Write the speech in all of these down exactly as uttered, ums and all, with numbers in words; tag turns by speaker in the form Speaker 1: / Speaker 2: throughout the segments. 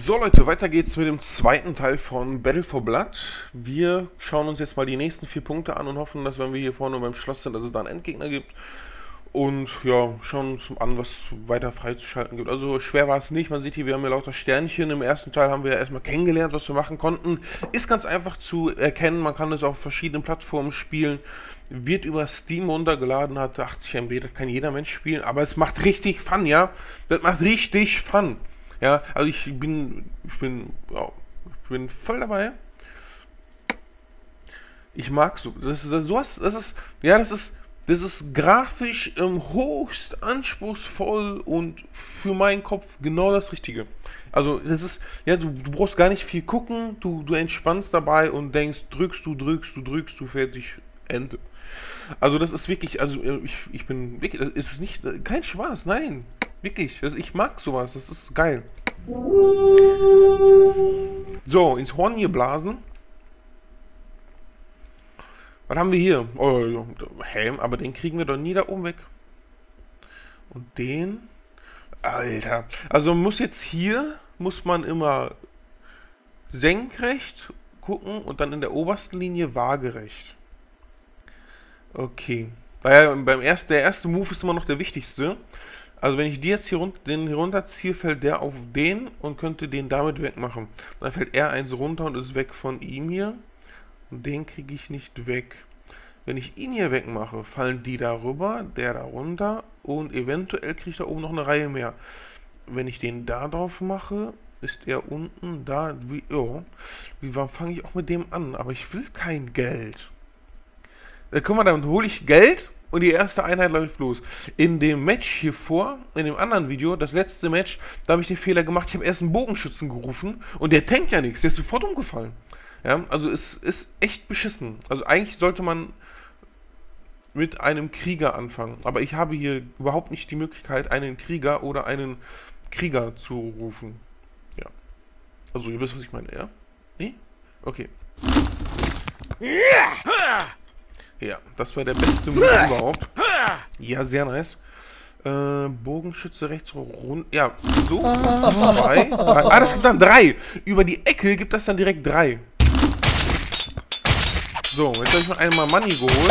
Speaker 1: So Leute, weiter geht's mit dem zweiten Teil von Battle for Blood. Wir schauen uns jetzt mal die nächsten vier Punkte an und hoffen, dass wenn wir hier vorne beim Schloss sind, dass es da einen Endgegner gibt. Und ja, schauen uns an, was weiter freizuschalten gibt. Also schwer war es nicht, man sieht hier, wir haben hier lauter Sternchen. Im ersten Teil haben wir ja erstmal kennengelernt, was wir machen konnten. Ist ganz einfach zu erkennen, man kann es auf verschiedenen Plattformen spielen. Wird über Steam runtergeladen, hat achtzig Megabyte, das kann jeder Mensch spielen. Aber es macht richtig Fun, ja. Das macht richtig Fun. Ja, also ich bin, ich bin, ja, ich bin voll dabei. Ich mag so, das ist sowas, das ist, ja, das ist, das ist grafisch ähm, höchst anspruchsvoll und für meinen Kopf genau das Richtige. Also das ist, ja, du, du brauchst gar nicht viel gucken, du, du entspannst dabei und denkst, drückst du, drückst du, drückst du, fertig, Ende. Also das ist wirklich, also ich, ich bin wirklich, es ist nicht, kein Spaß, nein. Wirklich, das, ich mag sowas, das ist geil. So, ins Horn geblasen. Was haben wir hier? Oh, Helm, aber den kriegen wir doch nie da oben weg. Und den? Alter. Also man muss jetzt hier, muss man immer senkrecht gucken und dann in der obersten Linie waagerecht. Okay. Daher beim ersten, der erste Move ist immer noch der wichtigste. Also wenn ich die jetzt hier runter, den hier runterziehe, fällt der auf den und könnte den damit wegmachen. Dann fällt er eins runter und ist weg von ihm hier. Und den kriege ich nicht weg. Wenn ich ihn hier wegmache, fallen die darüber, der da runter und eventuell kriege ich da oben noch eine Reihe mehr. Wenn ich den da drauf mache, ist er unten da. Wie, oh, wie fange ich auch mit dem an? Aber ich will kein Geld. Da guck mal, damit hole ich Geld. Und die erste Einheit läuft los. In dem Match hier vor, in dem anderen Video, das letzte Match, da habe ich den Fehler gemacht, ich habe erst einen Bogenschützen gerufen und der tankt ja nichts, der ist sofort umgefallen. Ja, also es ist echt beschissen. Also eigentlich sollte man mit einem Krieger anfangen. Aber ich habe hier überhaupt nicht die Möglichkeit, einen Krieger oder einen Krieger zu rufen. Ja. Also ihr wisst, was ich meine, ja? Nee? Okay. Ja, das war der beste Move überhaupt. Ja, sehr nice. Äh, Bogenschütze rechts rund. Ja, so. Zwei. Drei. Ah, das gibt dann drei. Über die Ecke gibt das dann direkt drei. So, jetzt habe ich mal einmal Money geholt.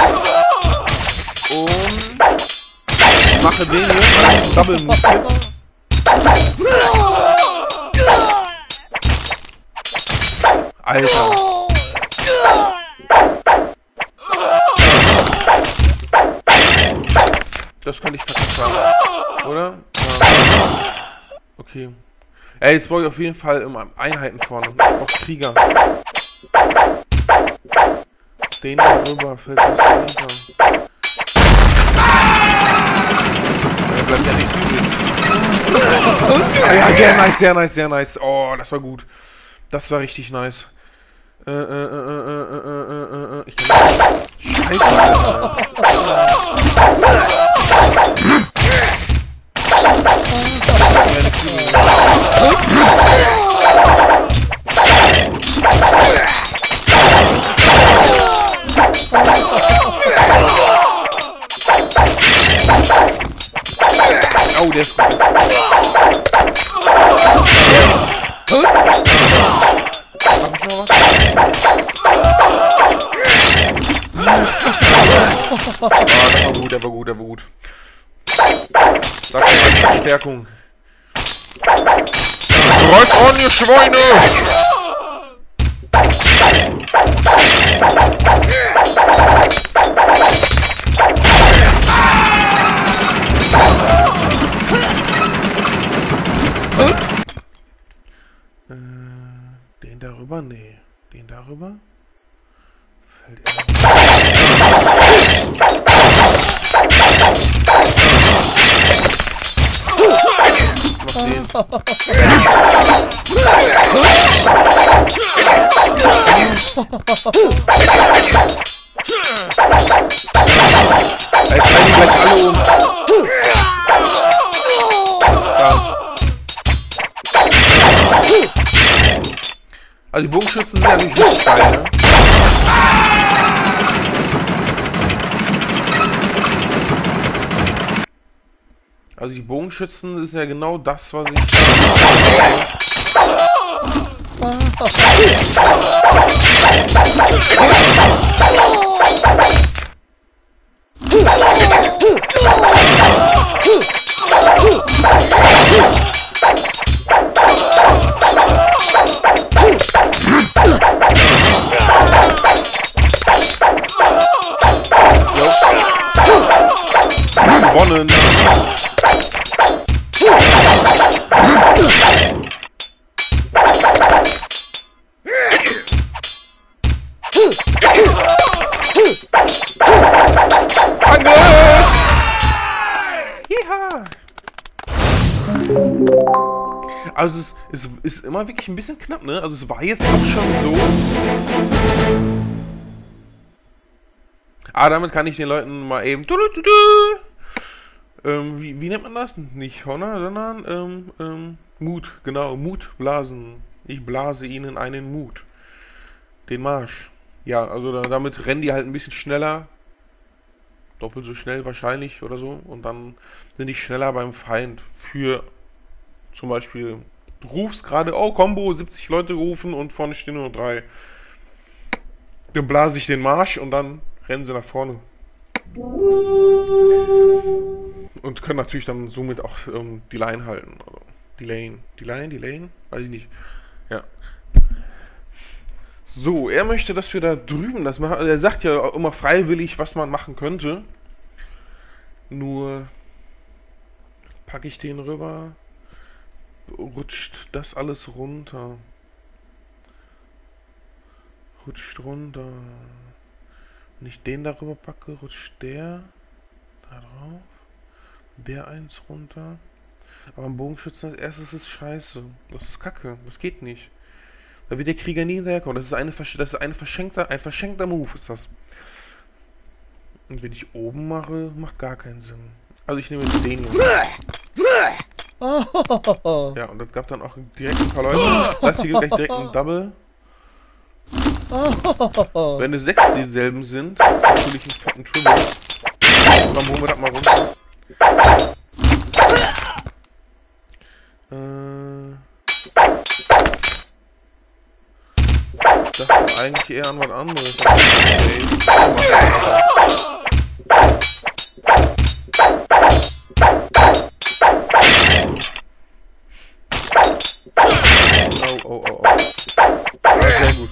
Speaker 1: Und mache den hier. Double Move. Alter. Das könnte ich verkackt haben, oder? Ja. Okay. Ey, jetzt brauche ich auf jeden Fall immer Einheiten vorne. Ich brauche Krieger. Den da rüber fällt das runter. Der bleibt ja nicht übrig. Ah, ja, sehr nice, sehr nice, sehr nice. Oh, das war gut. Das war richtig nice. Äh, äh, äh, äh, äh, äh, äh, ich kann nicht. Scheiße. Oh, der ist gut. Hab ich noch was? Oh, der war gut, der war gut, der war gut. Sag mal Verstärkung. Rollt an, ihr Schweine! Äh, den darüber? Nee. Den darüber? Fällt er. Mach den. Jetzt fallen die gleich alle um. Ja. Also die Bogenschützen sind ja nicht richtig geil, ne? Also die Bogenschützen ist ja genau das, was ich... Gewonnen! Also es ist, es ist immer wirklich ein bisschen knapp, ne? Also es war jetzt auch schon so. Ah, damit kann ich den Leuten mal eben... Ähm, wie, wie nennt man das? Nicht Honor, sondern ähm, ähm, Mut. Genau, Mut blasen. Ich blase ihnen einen Mut. Den Marsch. Ja, also da, damit rennen die halt ein bisschen schneller. Doppelt so schnell wahrscheinlich oder so. Und dann sind die schneller beim Feind. Für zum Beispiel, du rufst gerade, oh, Combo, siebzig Leute gerufen und vorne stehen nur drei. Dann blase ich den Marsch und dann rennen sie nach vorne. Und können natürlich dann somit auch ähm, die Line halten. Also die Lane. Die Line, die Lane? Weiß ich nicht. Ja. So, er möchte, dass wir da drüben das machen. Also er sagt ja immer freiwillig, was man machen könnte. Nur packe ich den rüber. Rutscht das alles runter. Rutscht runter. Wenn ich den darüber packe, rutscht der da drauf. Der eins runter. Aber am Bogenschützen als erstes ist scheiße. Das ist kacke. Das geht nicht. Da wird der Krieger nie hinterherkommen. Das ist, eine, das ist eine verschenkter, ein verschenkter Move, ist das. Und wenn ich oben mache, macht gar keinen Sinn. Also ich nehme jetzt den hier. Ja, und das gab dann auch direkt ein paar Leute. Das hier gibt gleich direkt ein Double. Wenn es sechs dieselben sind, ist natürlich ein fetten Triple. Dann holen wir das mal runter. Äh... Ich dachte eigentlich eher an was anderes. Oh, oh, oh, oh. Ja, sehr gut.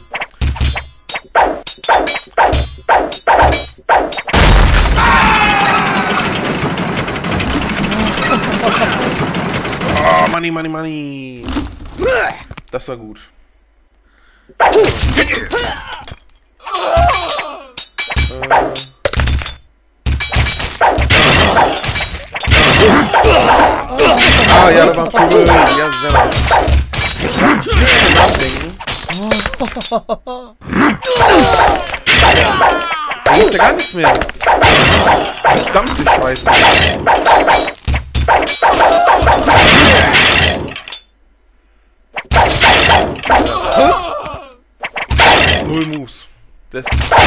Speaker 1: Oh, money, money, money. Das war gut. Äh. Ah, ja, da war ein Vogel. Ja, sehr gut. Ich kann ein bisschen nachdenken. Da gibt's ja gar nichts mehr. Verdammte Scheiße. Null Moves. Das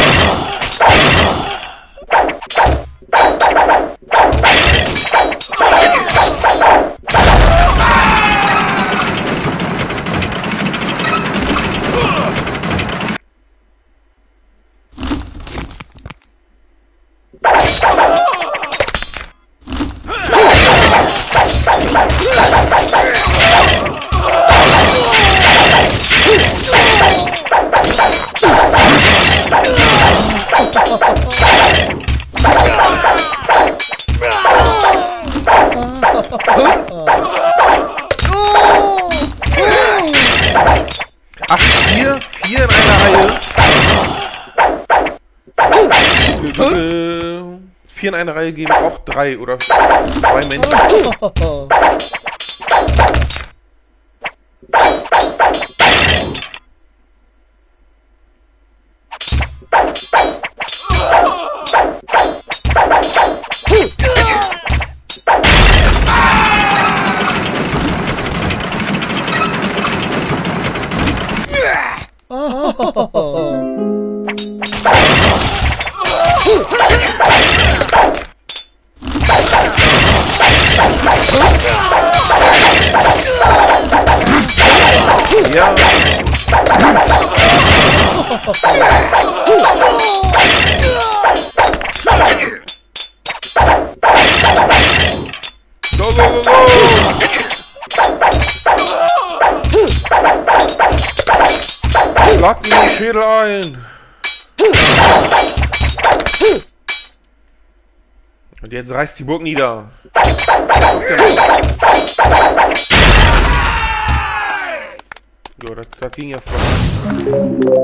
Speaker 1: Ach, vier, vier in einer Reihe. Vier in einer Reihe geben auch drei oder zwei Menschen. Ja. Schlag ihm den Schädel ein! Und jetzt reißt die Burg nieder. Jo, das, das ging ja flott.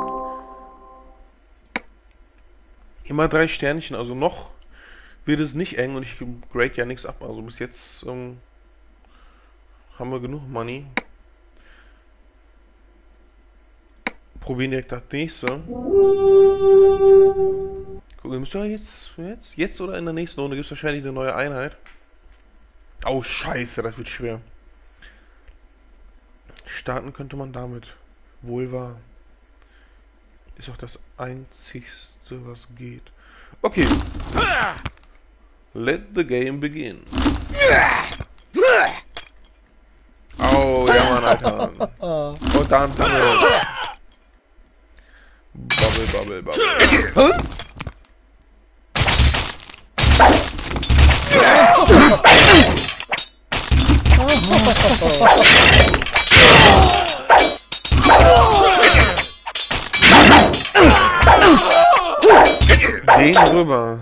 Speaker 1: Immer drei Sternchen, also noch wird es nicht eng und ich grade ja nichts ab. Also bis jetzt ähm, haben wir genug Money. Probieren direkt das nächste. Guck, wir müssen ja jetzt, jetzt, jetzt oder in der nächsten Runde gibt es wahrscheinlich eine neue Einheit. Oh, scheiße, das wird schwer. Starten könnte man damit. Wohl wahr. Ist auch das einzigste, was geht. Okay. Let the game begin. Oh, ja Mann, Alter. Und dann Bubble. Bubble, Bubble, Bubble. Den rüber.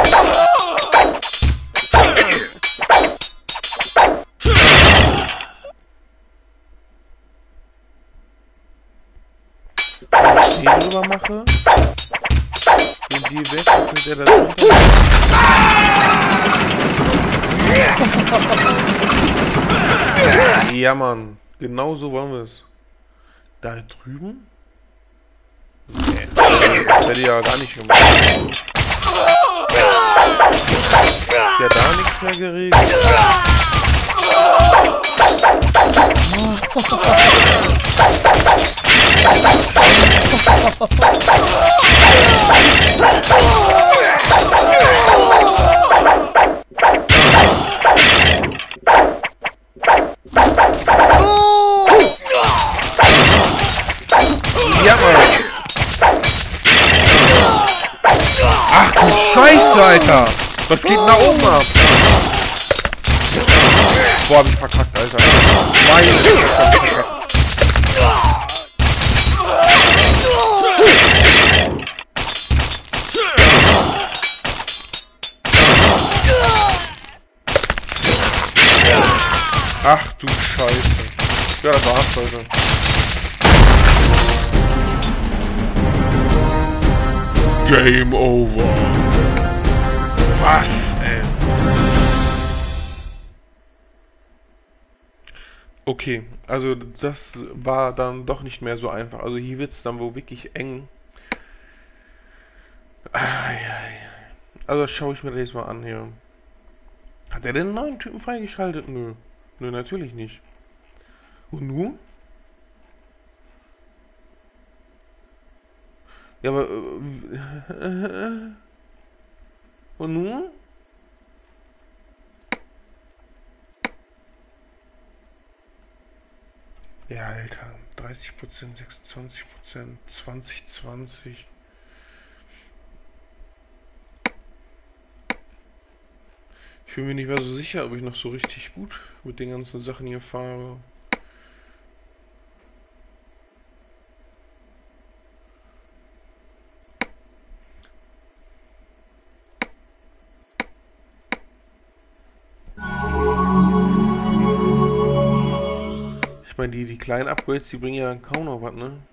Speaker 1: Wenn ich den rüber mache, und die weg, dann fällt er da drunter. Ja, Mann. Genau so wollen wir es. Da drüben? Nee. Das hätte ich ja gar nicht gemacht. Ja, da nichts mehr geregelt. Ja, Mann. Ach du Scheiße, Alter. Was geht denn da oben ab? Boah, hab ich verkackt, Alter. Meine Güte, hab ich verkackt. Ach du Scheiße. Ja, das war's, Leute. Game over. Was, ey? Okay, also das war dann doch nicht mehr so einfach. Also hier wird es dann wohl wirklich eng. Also das schaue ich mir das mal an hier. Hat er denn einen neuen Typen freigeschaltet? Nö. Nö, natürlich nicht. Und nun? Ja, aber... Äh, und nun? Ja, Alter. dreißig Prozent, sechsundzwanzig Prozent, zwanzig, zwanzig. Ich bin mir nicht mehr so sicher, ob ich noch so richtig gut mit den ganzen Sachen hier fahre. Ich meine, die, die kleinen Upgrades, die bringen ja dann kaum noch was, ne?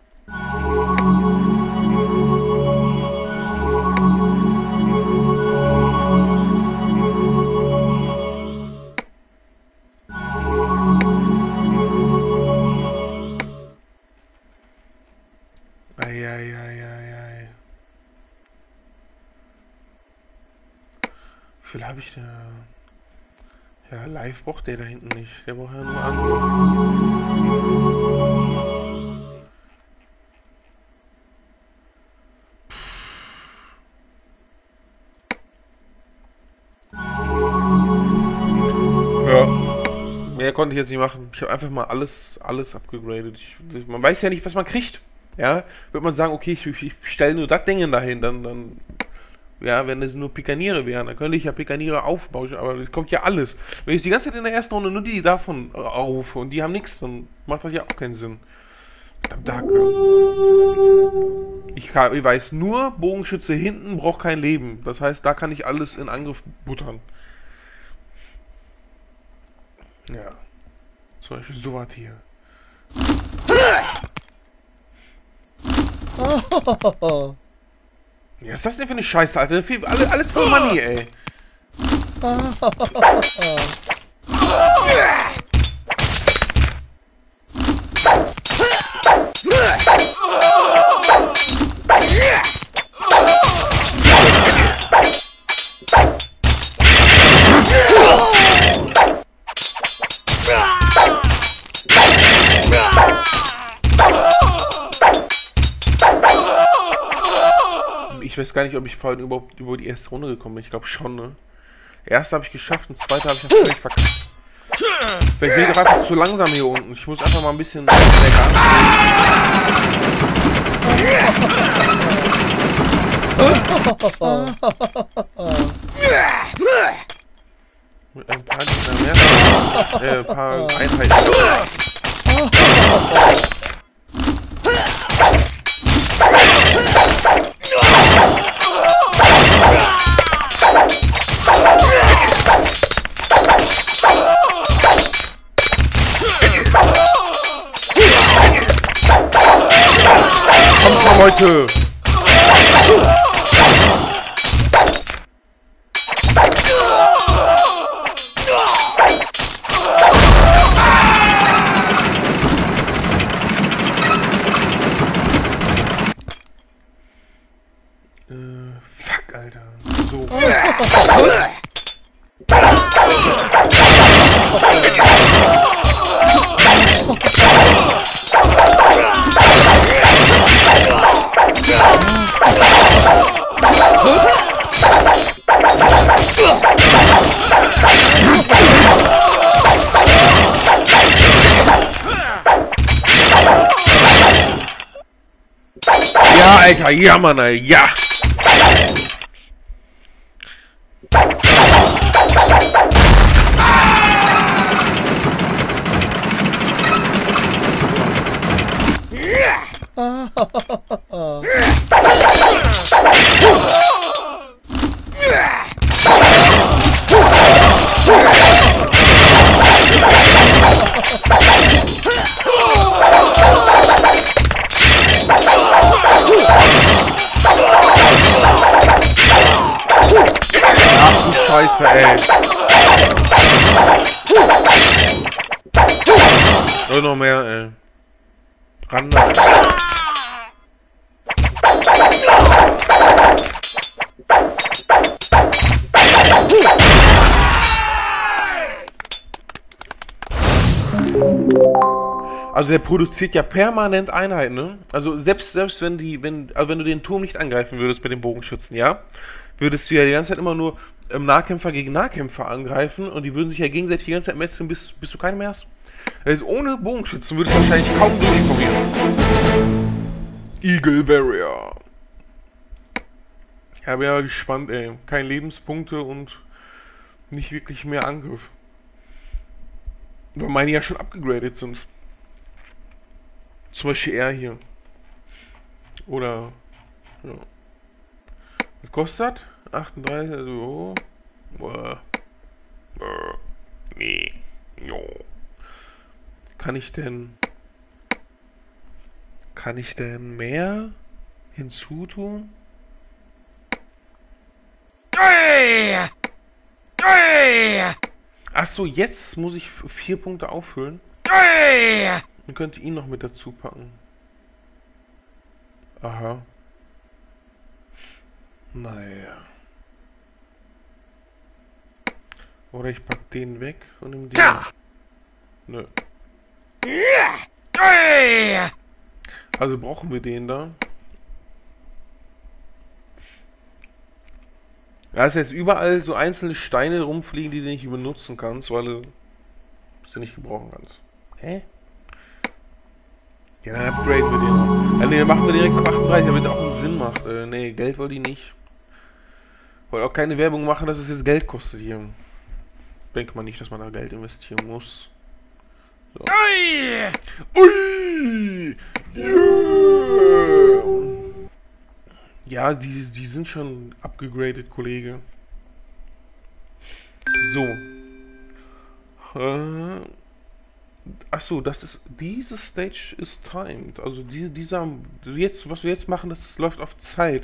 Speaker 1: Eieieiei. Wie viel habe ich da? Ja, live braucht der da hinten nicht. Der braucht ja nur Angriff. Ja. Mehr konnte ich jetzt nicht machen. Ich habe einfach mal alles, alles abgegradet. Ich, man weiß ja nicht, was man kriegt. Ja, wird man sagen, okay, ich, ich stelle nur das Ding dahin, dann, dann, ja, wenn es nur Pikaniere wären, dann könnte ich ja Pikaniere aufbauen, aber es kommt ja alles. Wenn ich die ganze Zeit in der ersten Runde nur die davon rufe und die haben nichts, dann macht das ja auch keinen Sinn. Danke. Ich, kann, ich weiß nur, Bogenschütze hinten braucht kein Leben. Das heißt, da kann ich alles in Angriff buttern. Ja. Zum Beispiel sowas hier.
Speaker 2: Oh.
Speaker 1: Ja, was ist das denn für eine Scheiße, Alter? Alles, alles voll Money, ey. Ich weiß gar nicht, ob ich vorhin überhaupt über die erste Runde gekommen bin. Ich glaube schon, ne? Erste habe ich geschafft und zweite habe ich noch völlig verkackt. Vielleicht bin ich doch einfach zu langsam hier unten. Ich muss einfach mal ein bisschen mehr Gas mit ein paar mehr, äh, ein paar Einheiten. Kommt mal, Leute! Äh, fuck, Alter. So. Ja, Alter, ja, Mann, Alter, ja! Ach du Scheiße, ey. Nur noch mehr, ey. Ran da. Also der produziert ja permanent Einheiten, ne? Also selbst, selbst wenn die, wenn, also wenn du den Turm nicht angreifen würdest mit den Bogenschützen, ja? Würdest du ja die ganze Zeit immer nur ähm, Nahkämpfer gegen Nahkämpfer angreifen und die würden sich ja gegenseitig die ganze Zeit metzeln, bis, bis du keine mehr hast. Also ohne Bogenschützen würde ich wahrscheinlich kaum durchkommen. Eagle Warrior. Ja, bin ja gespannt, ey. Keine Lebenspunkte und nicht wirklich mehr Angriff. Weil meine ja schon abgegradet sind. Zum Beispiel er hier. Oder. Ja. Was kostet? achtunddreißig, also. Oh. Nee. Jo. Kann ich denn. Kann ich denn mehr hinzutun? Achso, jetzt muss ich vier Punkte auffüllen. Und könnte ihn noch mit dazu packen. Aha. Naja. Oder ich pack den weg und nehme den. Nö. Also brauchen wir den da. Da ist jetzt überall so einzelne Steine rumfliegen, die du nicht benutzen kannst, weil du sie nicht gebrauchen kannst. Hä? Ja, dann upgraden wir den. Ja, ne, dann machen wir direkt auf achtunddreißig, damit er auch einen Sinn macht. Äh, ne, Geld wollte ich nicht. Wollte auch keine Werbung machen, dass es jetzt Geld kostet hier. Denkt man nicht, dass man da Geld investieren muss. So. Ui! Ui! Ja! Ja, die, die sind schon abgegradet, Kollege. So. Äh, achso, das ist. Diese Stage ist timed. Also die, dieser. Jetzt, was wir jetzt machen, das läuft auf Zeit.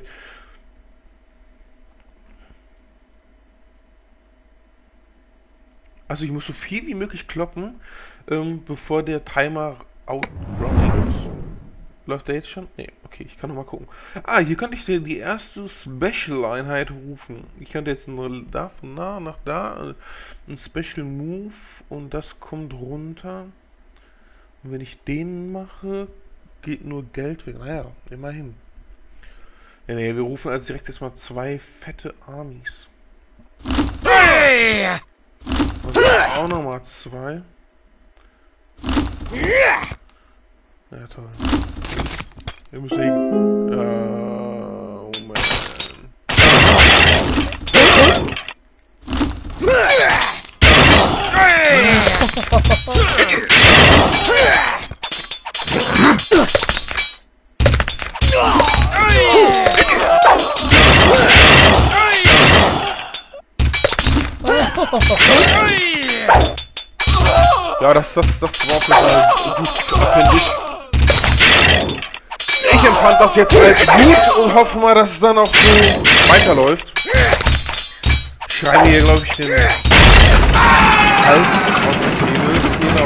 Speaker 1: Also ich muss so viel wie möglich kloppen, ähm, bevor der Timer outrunning ist. Läuft der jetzt schon? Ne, okay, ich kann noch mal gucken. Ah, hier könnte ich die, die erste Special-Einheit rufen. Ich könnte jetzt da von da nach da ein Special Move und das kommt runter. Und wenn ich den mache, geht nur Geld weg. Naja, immerhin. Ja, ne, wir rufen also direkt erstmal zwei fette Armies.
Speaker 2: Hey!
Speaker 1: Und auch nochmal zwei. Ja, toll. Wir müssen hin. Ja, oh man. Ja, das, das, das war total gut, finde ich. Ich empfand das jetzt als gut und hoffe mal, dass es dann auch so weiterläuft. Ich schreibe hier, glaube ich, den Hals aus dem Hebel.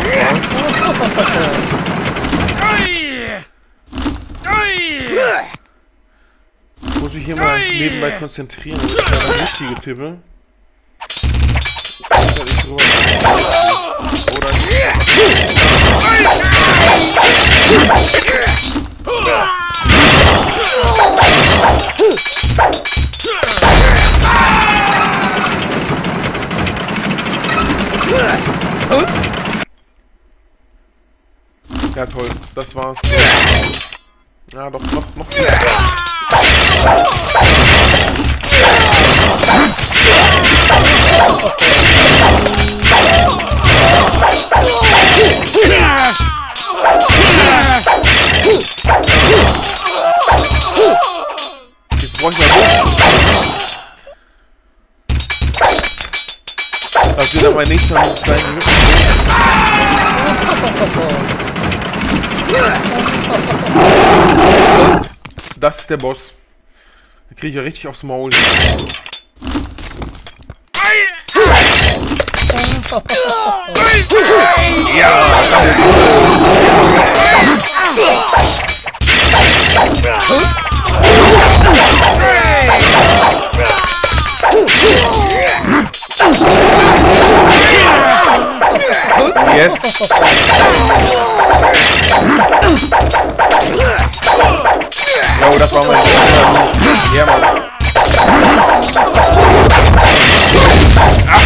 Speaker 1: Ich muss mich hier mal nebenbei konzentrieren. Das ist ja das wichtige Tippe. Oder ja, toll. Das war's. Ja, doch, noch, noch. Jetzt brauche ich mal Buch. Das wird dann mein nächster Move sein. Das ist der Boss. Da kriege ich ja richtig aufs Maul. Ja! Yes! Jo, das war mein ja, Mann. Ach,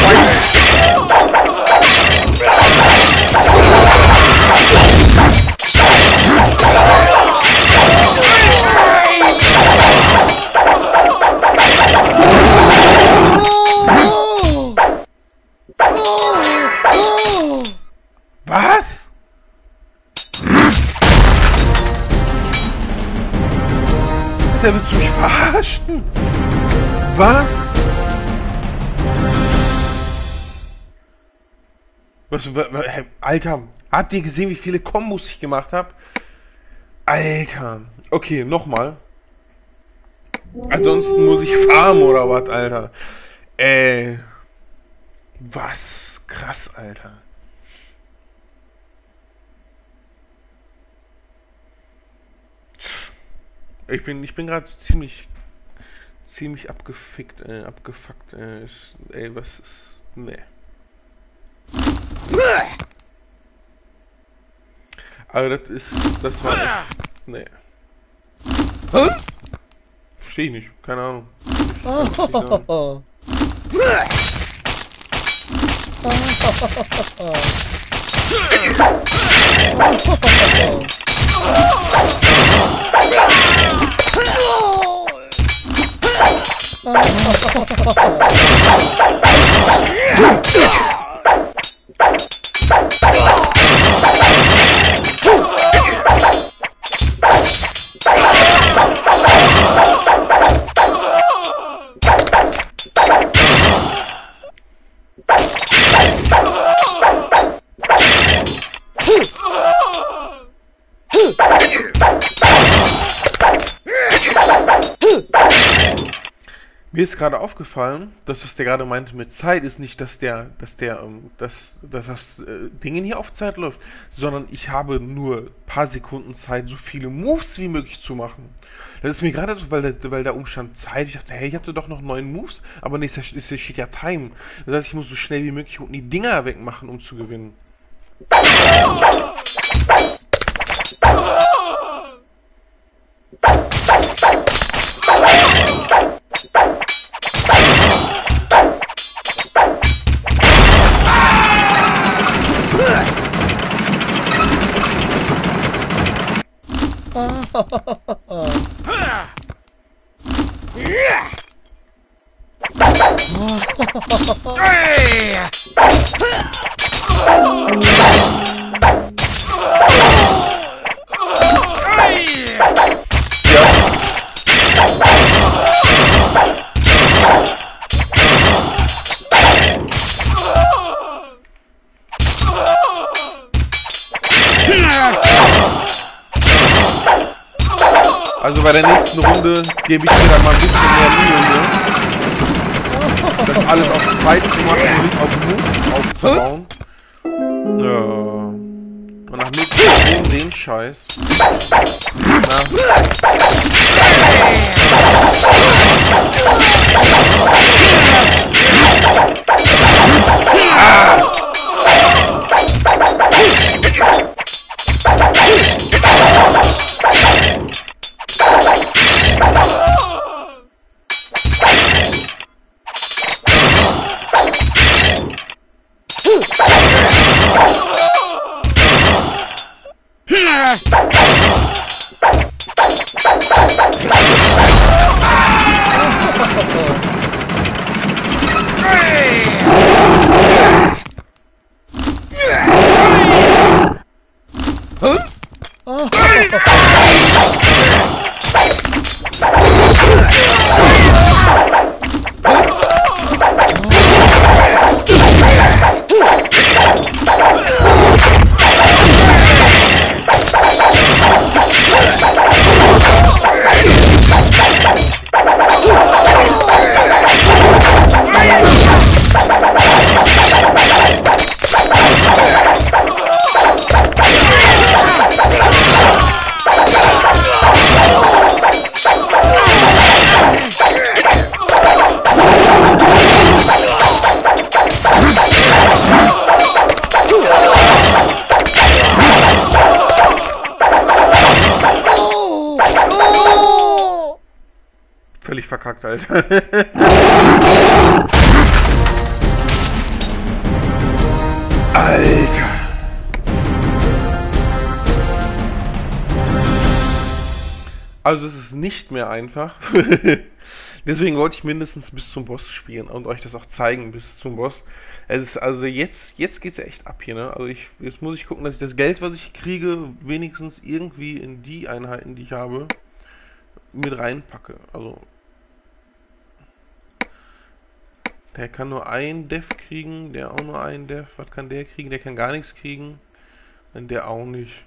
Speaker 1: was? Der willst du mich verarschen? Was? Was, was, was? Alter, habt ihr gesehen, wie viele Kombos ich gemacht habe? Alter. Okay, nochmal. Ansonsten muss ich farmen oder was, Alter. Äh. Was? Krass, Alter. Ich bin, ich bin gerade ziemlich, ziemlich abgefickt, äh, abgefuckt, äh, ist, ey, was ist, ne. Aber das ist, das war echt, ne. Verstehe ich nicht, keine Ahnung. Ich kann das nicht sagen. Mir ist gerade aufgefallen, dass was der gerade meinte mit Zeit ist nicht, dass der, dass der, ähm, dass, dass das äh, Ding hier auf Zeit läuft, sondern ich habe nur ein paar Sekunden Zeit, so viele Moves wie möglich zu machen. Das ist mir gerade so, weil der, weil der Umstand Zeit, ich dachte, hey, ich hatte doch noch neun Moves, aber nee, es ist- es steht ja Time. Das heißt, ich muss so schnell wie möglich unten die Dinger wegmachen, um zu gewinnen. Also bei der nächsten Runde gebe ich mir dann mal ein bisschen mehr Mühe, ne? Das alles auf Zeit zu machen und nicht auf Move aufzubauen. Ja. Und nach Möglichkeit den Scheiß. Na. Ah! Völlig verkackt, Alter. Alter. Also es ist nicht mehr einfach. Deswegen wollte ich mindestens bis zum Boss spielen und euch das auch zeigen bis zum Boss. Es ist also jetzt, jetzt geht's ja echt ab hier, ne? Also ich, jetzt muss ich gucken, dass ich das Geld, was ich kriege, wenigstens irgendwie in die Einheiten, die ich habe, mit reinpacke. Also der kann nur ein Def kriegen, der auch nur ein Def. Was kann der kriegen? Der kann gar nichts kriegen. Und der auch nicht.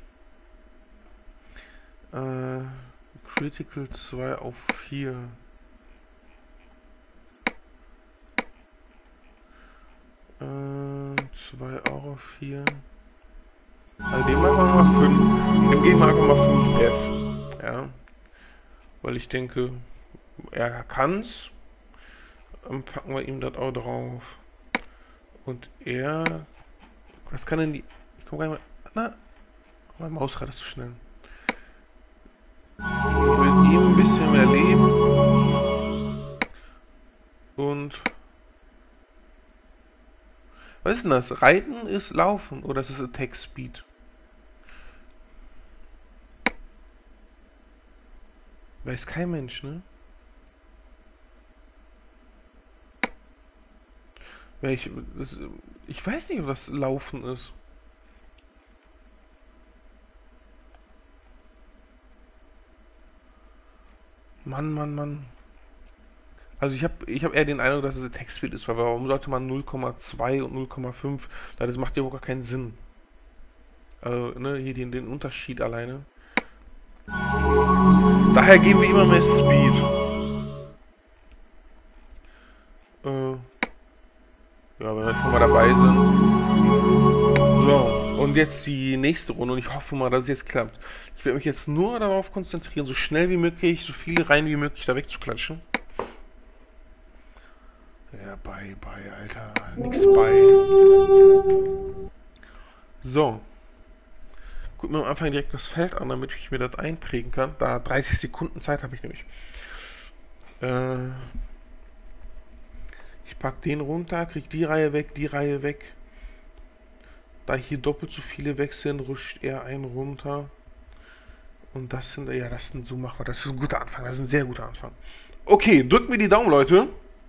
Speaker 1: Äh, Critical zwei auf vier. Äh, zwei auch auf vier. Also dem machen wir mal fünf. Dem geben wir einfach mal fünf Def. Ja. Weil ich denke, er kann's. Dann packen wir ihm das auch drauf. Und er... Was kann denn die... Ich komm gar nicht mehr... Na? Mein Mausrad ist zu schnell. Mit ihm ein bisschen mehr Leben. Und... Was ist denn das? Reiten ist Laufen oder ist es Attack Speed? Weiß kein Mensch, ne? Ich, das, ich weiß nicht, was Laufen ist. Mann, Mann, Mann. Also ich habe ich hab eher den Eindruck, dass es ein Textfield ist, weil warum sollte man null Komma zwei und null Komma fünf? Das macht ja auch gar keinen Sinn. Also, ne, hier den, den Unterschied alleine. Daher geben wir immer mehr Speed. mal dabei sind. So, und jetzt die nächste Runde und ich hoffe mal, dass es jetzt klappt. Ich werde mich jetzt nur darauf konzentrieren, so schnell wie möglich, so viele Reihen wie möglich da wegzuklatschen. Ja, bei, bei, Alter. Nix bei. So. Guck mir am Anfang direkt das Feld an, damit ich mir das einprägen kann. Da dreißig Sekunden Zeit habe ich nämlich. Äh, ich pack den runter, krieg die Reihe weg, die Reihe weg. Da hier doppelt so viele weg sind, rutscht er einen runter. Und das sind, ja, das sind so machbar. Das ist ein guter Anfang, das ist ein sehr guter Anfang. Okay, drückt mir die Daumen, Leute.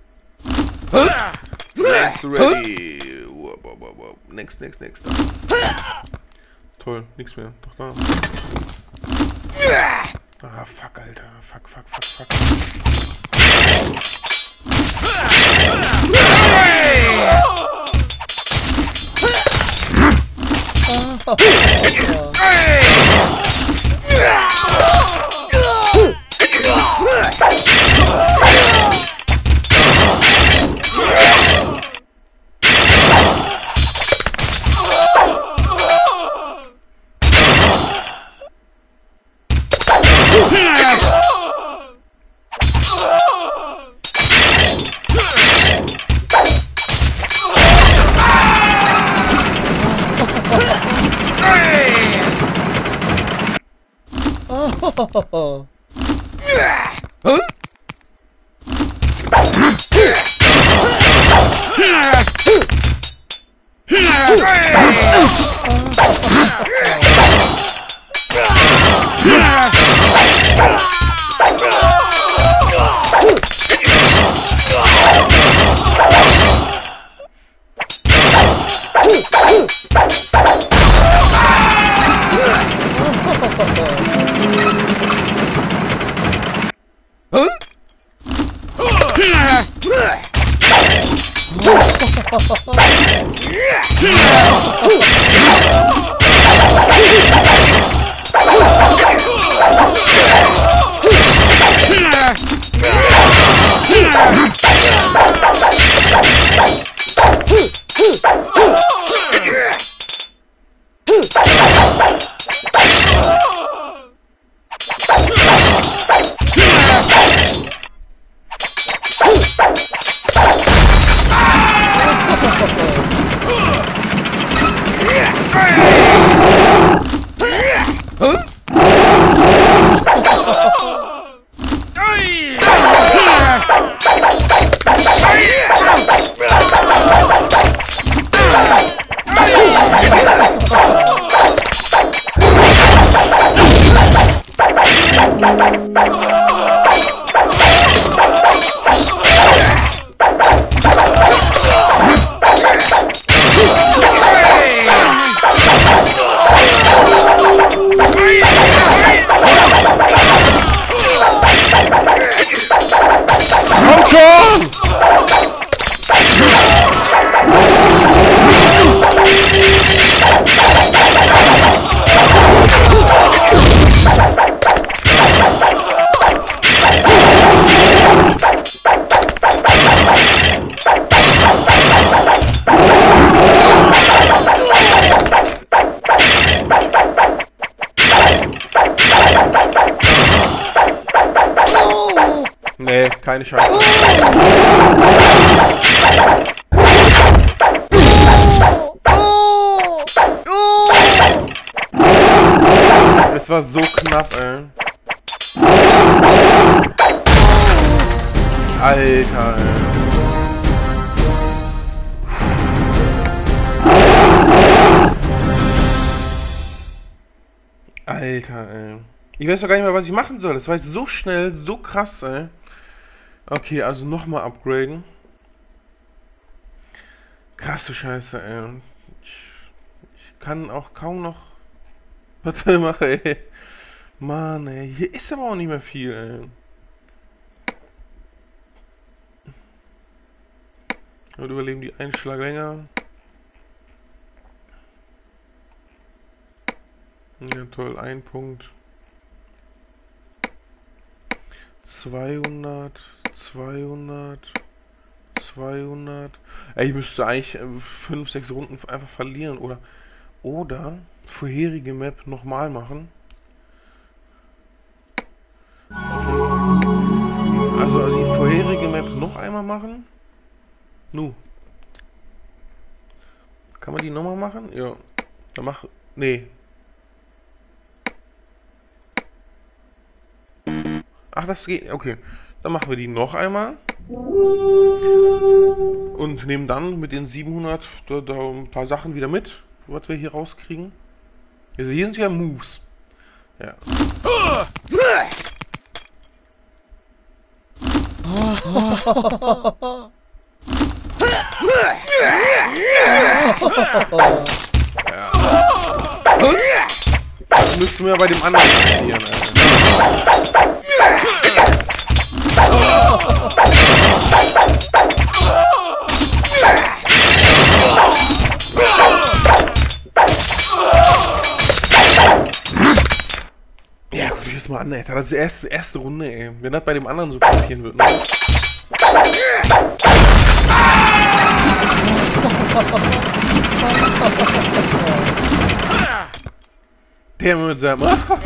Speaker 1: Let's ready. Next, next, next. Toll, nichts mehr. Doch da. Ah, fuck, Alter. Fuck, fuck, fuck, fuck.
Speaker 2: Oh.
Speaker 1: Nee, keine Chance. Es war so knapp, ey. Alter, ey. Alter, ey. Ich weiß doch gar nicht mehr, was ich machen soll. Das war jetzt so schnell, so krass, ey. Okay, also nochmal upgraden. Krasse Scheiße, ey. Ich, ich kann auch kaum noch was machen, ey. Mann, ey. Hier ist aber auch nicht mehr viel, ey. Und überleben die einen Schlag länger. Ja, toll. Ein Punkt. zweihundert, zweihundert, zweihundert. Ey, ich müsste eigentlich fünf, sechs Runden einfach verlieren. Oder, oder vorherige Map nochmal machen. Also die vorherige Map noch einmal machen. Nu. Kann man die nochmal machen? Ja. Dann mach... Nee. Ach, das geht... Okay. Dann machen wir die noch einmal. Und nehmen dann mit den siebenhundert da, da ein paar Sachen wieder mit, was wir hier rauskriegen. Also hier sind ja Moves. Ja. Ja. Das müssten wir bei dem anderen passieren, Alter. Ja, guck dich das mal an, Alter. Das ist die erste, erste Runde, ey. Wenn das bei dem anderen so passieren wird, ne? Der mit seinem...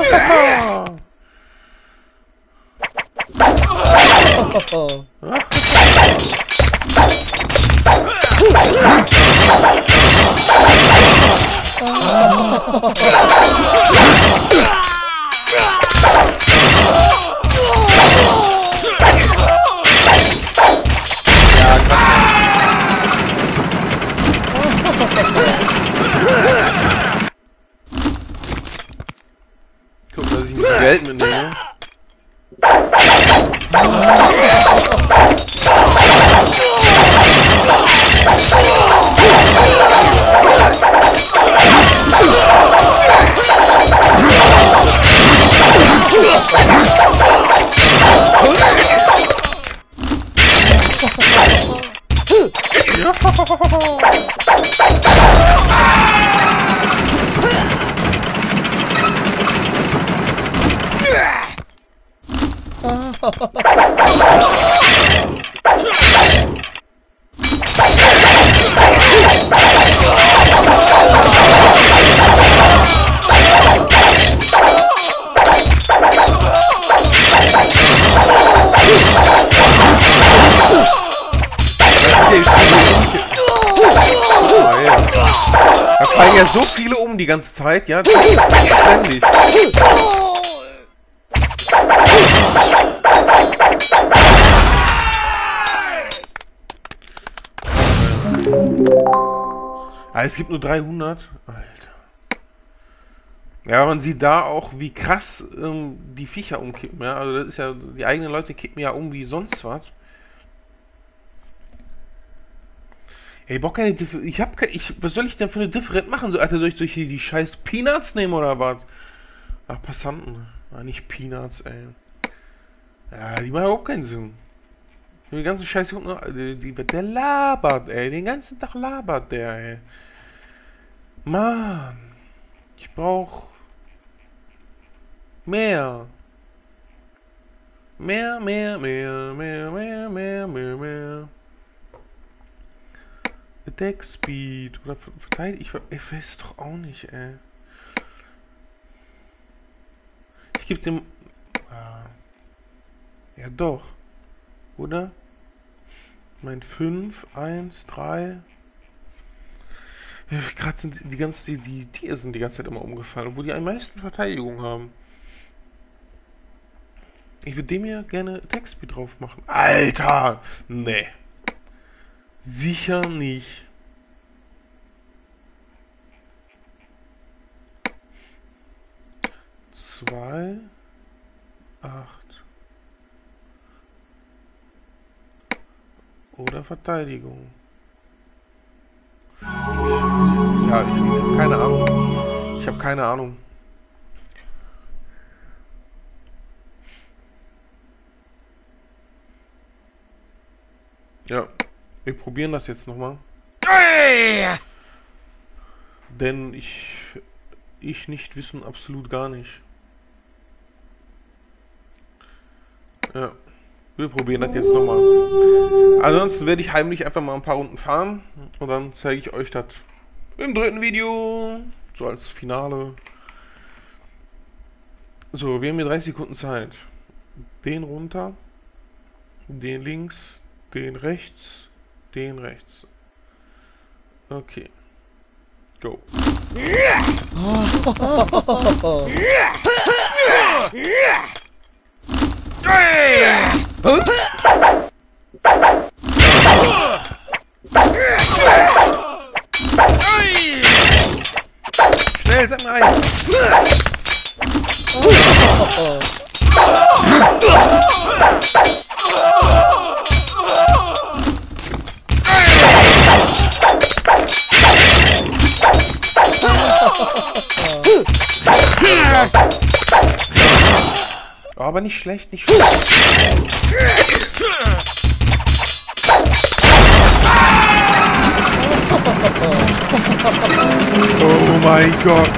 Speaker 1: Guck, dass ich ein bisschen Geld mitnehme. Da fallen ja so viele um die ganze Zeit, ja, ständig. Ah, es gibt nur dreihundert. Alter. Ja, man sieht da auch, wie krass ähm, die Viecher umkippen, ja. Also das ist ja, die eigenen Leute kippen ja um wie sonst was. Ey, Bock keine Differ ich hab keine, ich, was soll ich denn für eine Different machen? So, Alter, soll ich durch die, die scheiß Peanuts nehmen oder was? Ach, Passanten. Ah, nicht Peanuts, ey. Ja, die machen überhaupt keinen Sinn. Die ganze Scheiße, die, die, der labert, ey. Den ganzen Tag labert der, ey. Mann. Ich brauch mehr. Mehr, mehr, mehr, mehr, mehr, mehr, mehr, mehr. Attack Speed. Oder Verteidigung. Ich, ich weiß doch auch nicht, ey. Ich gebe dem... Ah. Ja, doch. Oder? Mein fünf, eins, drei. Ja, gerade sind die ganze, die, die Tiere sind die ganze Zeit immer umgefallen, obwohl die am meisten Verteidigung haben. Ich würde dem hier gerne Attack Speed drauf machen. Alter! Nee. Sicher nicht. Zwei. Acht. Oder Verteidigung. Ja, ich habe keine Ahnung. Ich habe keine Ahnung. Ja, wir probieren das jetzt nochmal. Denn ich, ich nicht wissen absolut gar nicht. Ja. Wir probieren das jetzt nochmal. Ansonsten werde ich heimlich einfach mal ein paar Runden fahren. Und dann zeige ich euch das im dritten Video. So als Finale. So, wir haben hier dreißig Sekunden Zeit. Den runter. Den links. Den rechts. Den rechts. Okay. Go. Schnell, sag mal ein. Oh, aber nicht schlecht, nicht schlecht. Oh mein Gott.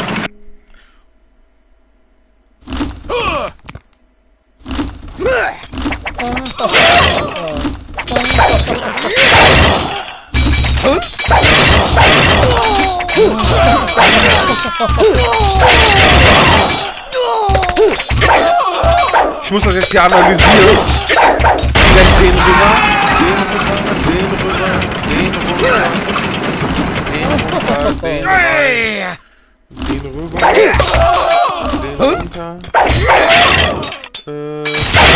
Speaker 1: Ich muss das jetzt hier analysieren. Den rüber, den rüber, den rüber, den rüber, den rüber, den rüber, den runter. Äh.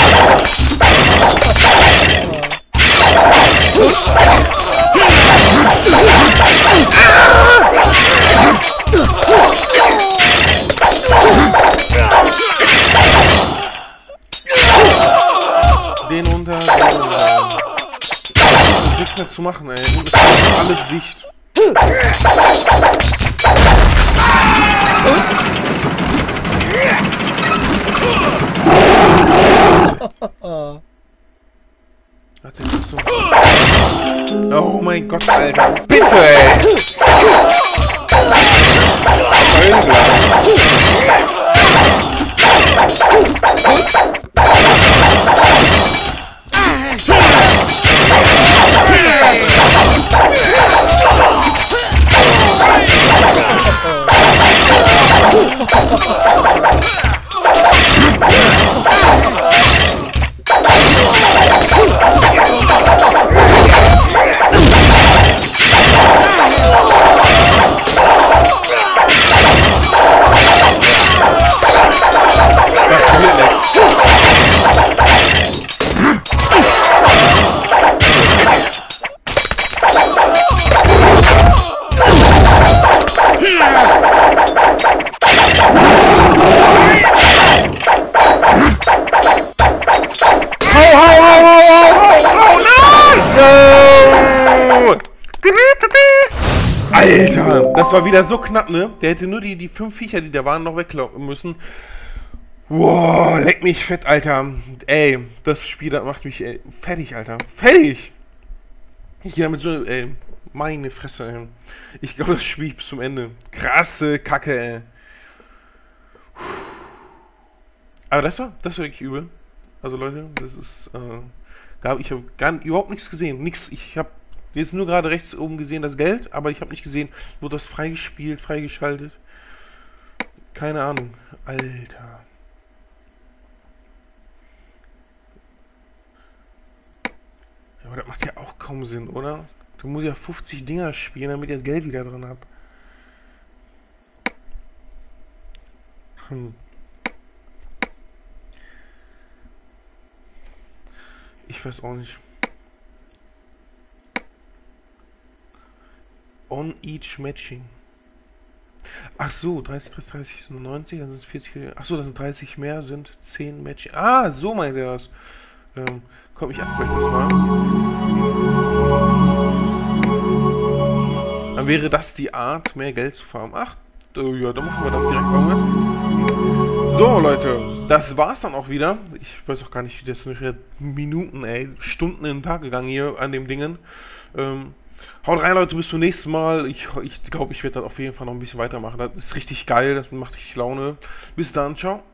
Speaker 1: Den runter, den runter. Das ist nichts mehr zu machen, ey. Und es ist alles dicht. Oh mein Gott, Alter. Bitte, ey. Alter, das war wieder so knapp, ne? Der hätte nur die, die fünf Viecher, die da waren, noch weglocken müssen. Wow, leck mich fett, Alter. Ey, das Spiel, das macht mich ey, fertig, Alter. Fertig! Ich gehe damit so, ey, meine Fresse, ey. Ich glaube, das Spiel bis zum Ende. Krasse Kacke, ey. Aber das war, das war wirklich übel. Also Leute, das ist, äh, da, ich habe gar überhaupt nichts gesehen. Nix, ich habe jetzt nur gerade rechts oben gesehen das Geld, aber ich habe nicht gesehen, wurde das freigespielt, freigeschaltet. Keine Ahnung. Alter. Ja, aber das macht ja auch kaum Sinn, oder? Du musst ja fünfzig Dinger spielen, damit ich das Geld wieder drin habe. Hm. Ich weiß auch nicht. On each matching. Ach so, dreißig, dreißig, dreißig, neunzig, dann sind es vierzig. Ach so, das sind dreißig mehr, sind zehn Matching. Ah, so meint er das. Ähm, komm, ich abbreche das mal. Dann wäre das die Art, mehr Geld zu farmen. Ach, ja, dann machen wir das direkt mal mit. So, Leute, das war's dann auch wieder. Ich weiß auch gar nicht, wie das sind schon Minuten, ey, Stunden in den Tag gegangen hier an dem Dingen. Ähm, haut rein, Leute, bis zum nächsten Mal. Ich glaube, ich, glaub, ich werde das auf jeden Fall noch ein bisschen weitermachen. Das ist richtig geil, das macht richtig Laune. Bis dann, ciao.